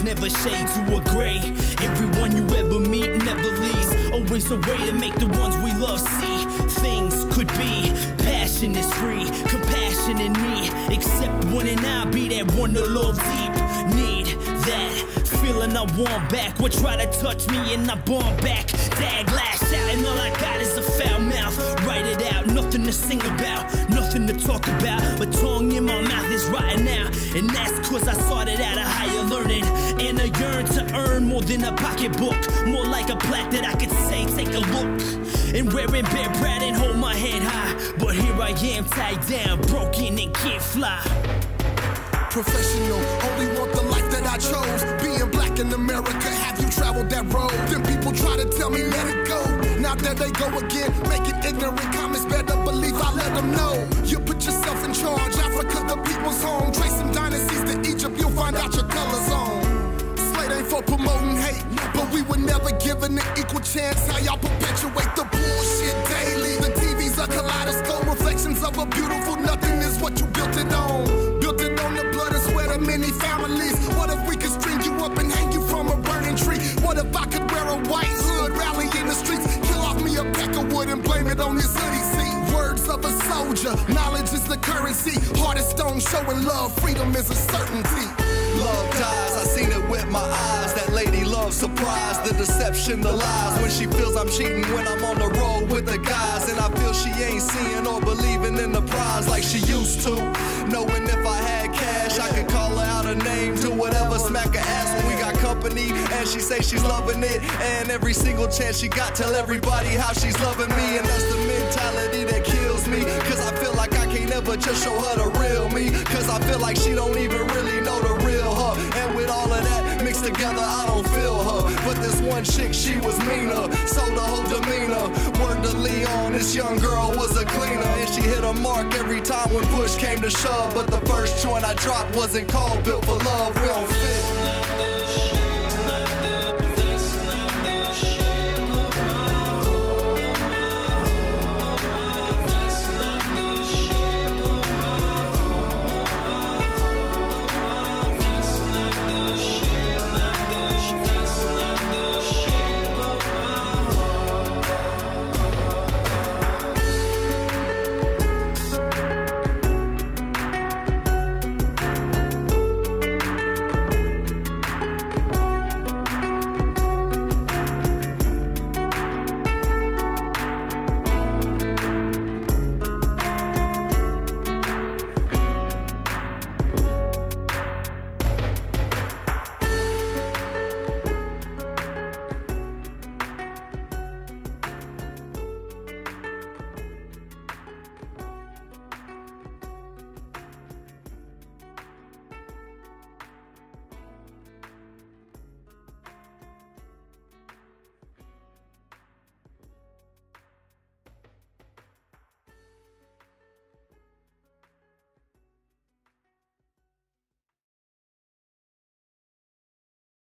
never shade to a gray. Everyone you ever meet never leaves. Always a way to make the ones we love see. Things could be. Passion is free. Compassion in me. Except when and I be that one to love deep. Need that feeling I want back. What try to touch me and I bomb back. Dag, lash out, and all I got is a foul mouth. Write it out, nothing to sing about, nothing to talk about. But tongue in my mouth is rotten now. And that's cause I started out a higher learning. And I yearn to earn more than a pocketbook. More like a plaque that I could say, take a look. And wearing bare proud and hold my head high. But here I am tied down, broken and can't fly. Professional, only want the life that I chose. Being black in America, have you traveled that road? Then people try to tell me let it go. Now there they go again, making ignorant comments. Better believe I let them know. You put yourself in charge, Africa the people's home. Tracing dynasties to Egypt, you'll find out your color's on. Slate ain't for promoting hate, but we were never given an equal chance. How y'all perpetuate the bullshit daily? The TV's a kaleidoscope, reflections of a beautiful nothing is what you built it on. Built it on the blood and sweat of many families. What if we could string you up and hang you from a burning tree? What if I could wear a white hood, rally in the streets, kill off me a peck of wood and blame it on this hoodie? See, words of a soldier, knowledge is the currency. Heart is stone, showing love, freedom is a certainty. Love dies, I seen it with my eyes. That lady loves surprise, the deception, the lies. When she feels I'm cheating, when I'm on the road with the guys. And I feel she ain't seeing or believing in the prize like she used to. Knowing if I had cash, I could call her out her name, do whatever, smack her ass when we got company. And she say she's loving it, and every single chance she got, tell everybody how she's loving me. And that's the mentality that kills me, cause I feel like I can't ever just show her the real me. Cause I feel like she don't even really know the real her. And with all of that mixed together, I don't feel her. But this one chick, she was meaner, so the whole demeanor. Word to Leon, this young girl was a cleaner. And she hit a mark every time when push came to shove. But the first joint I dropped wasn't called Built for Love. We don't